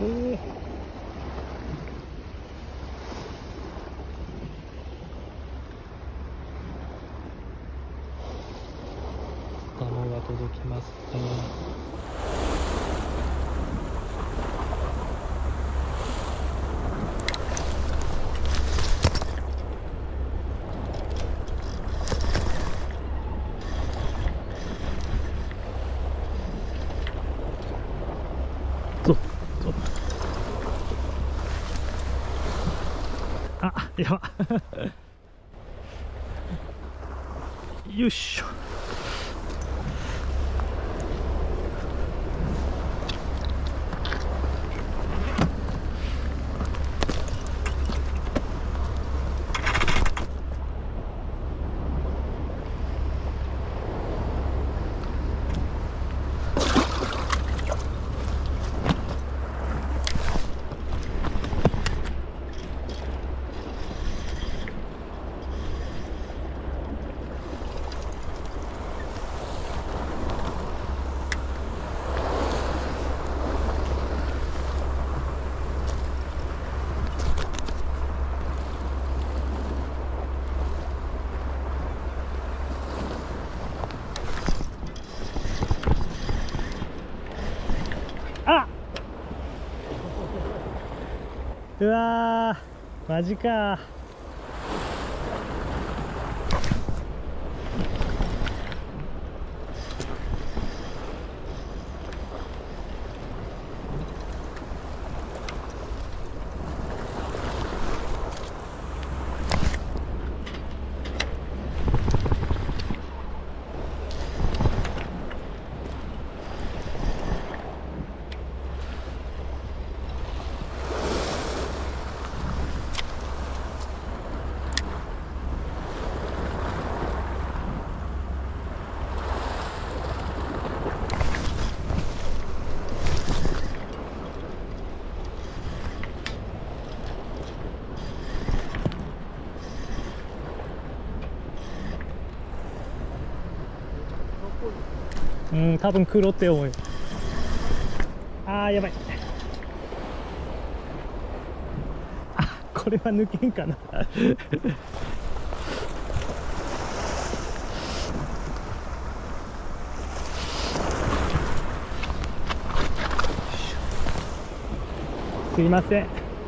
ガモが届きますね。あ、やばよいしょ。あ、うわー、マジか。うん、多分黒って思うよ。あー、やばい。あ、これは抜けんかなすいません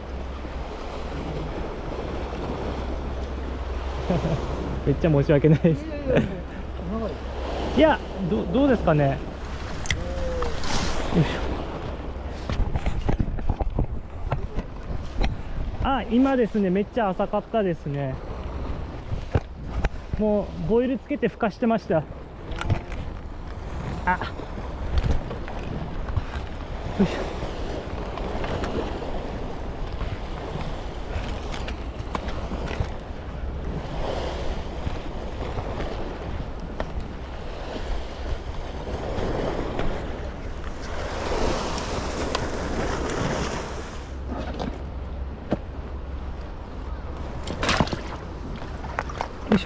めっちゃ申し訳ないですいや、どうですかね。よいしょ。あ、今ですね、めっちゃ浅かったですね。もうボイルつけてふかしてました。あ、よいしょ。よいしょ。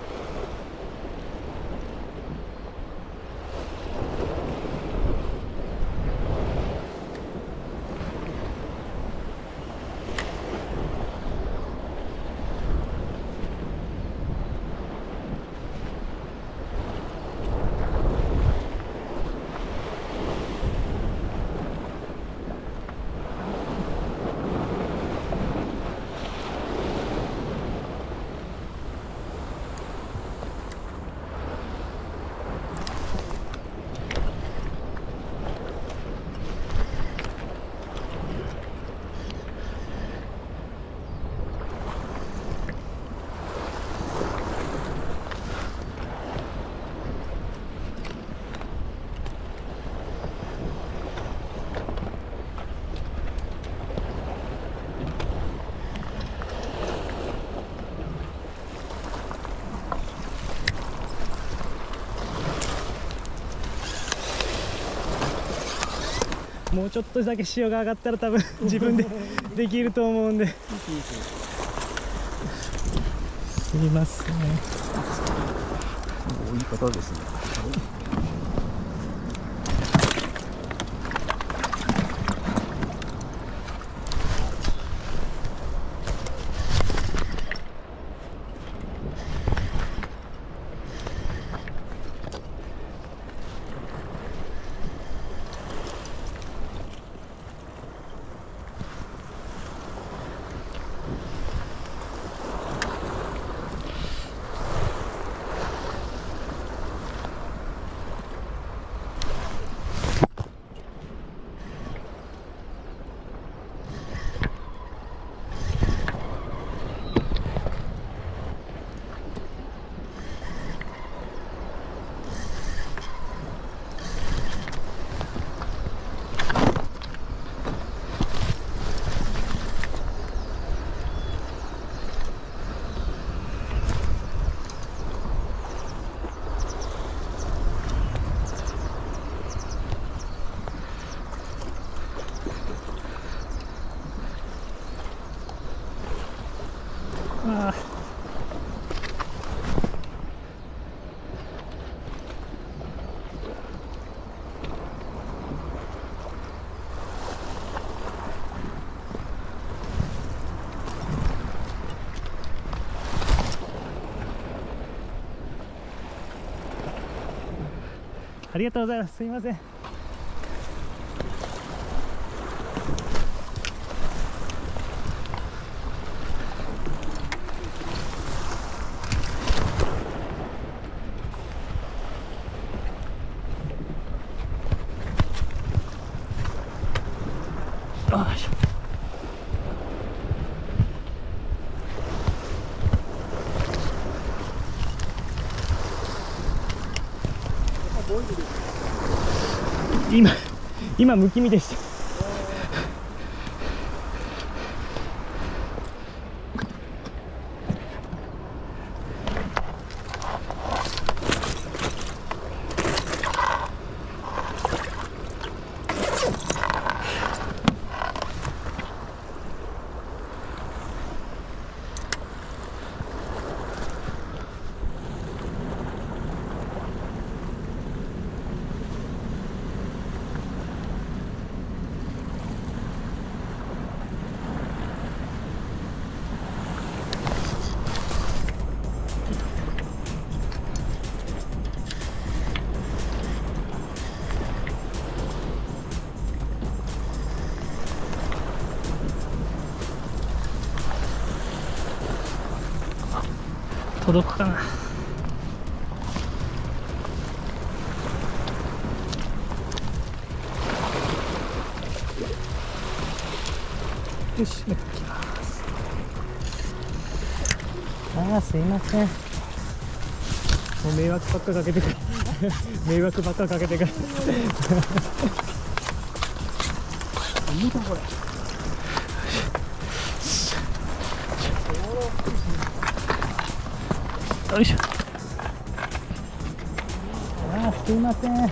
もうちょっとだけ潮が上がったら多分自分でできると思うんで。すいません。 いい方ですね。 ありがとうございます。すいません。よいしょ。今むき身でした。届くかな。よし、めっきます。ああ、すいません。もう迷惑ばっかかけてくる。迷惑ばっかかけてくる。見たこれ。よいしょ。ああ、すいません。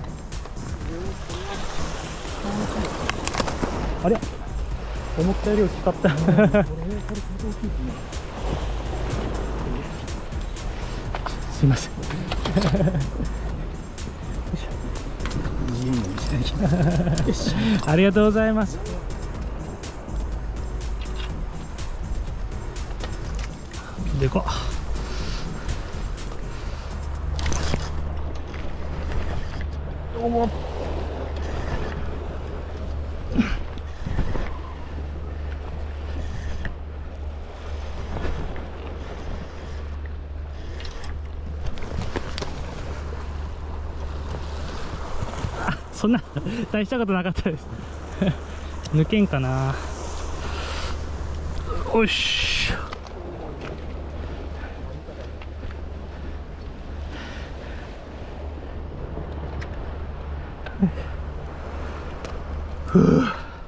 あれ、思ったより大きかった。すいません。よし、ありがとうございます。でこ。おも。そんな大したことなかったです。抜けんかな。おし。ふう。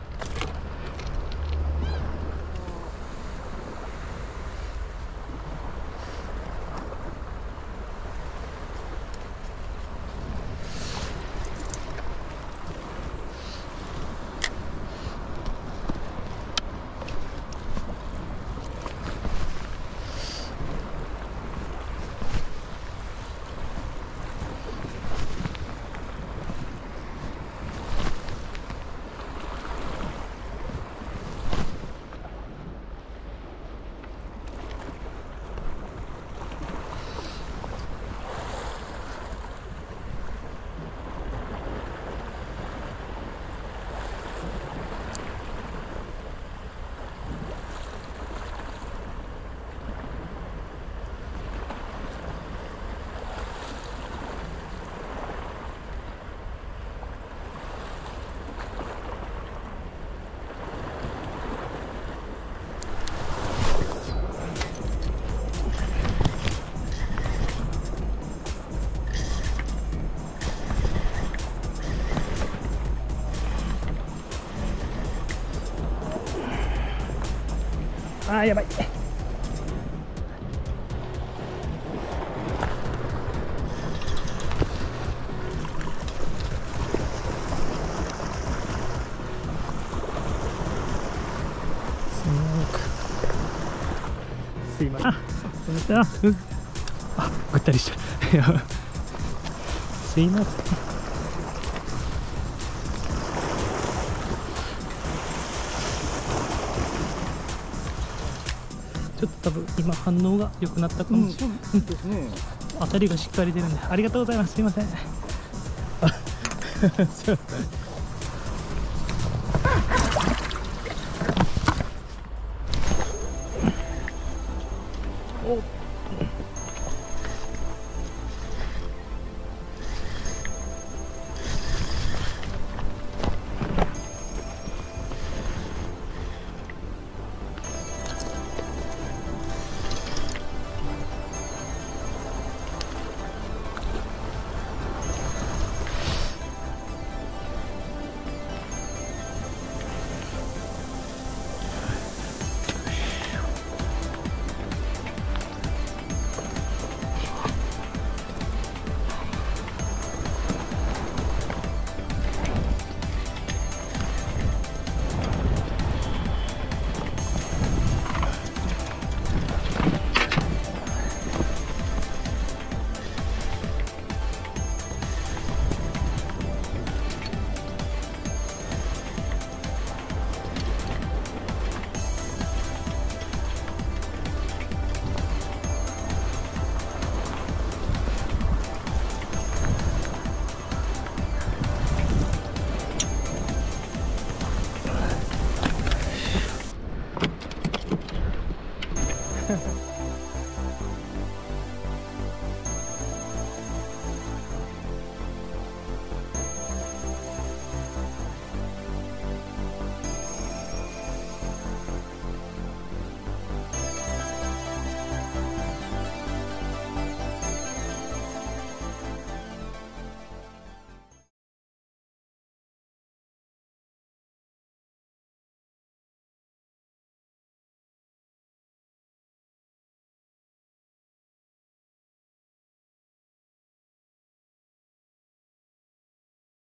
あー、やばい。すいません。 すみません。ぐったりした。すいません。ちょっと多分今反応が良くなったかもしれない。 ですね。 当たりがしっかり出るんで、ありがとうございます。すいません。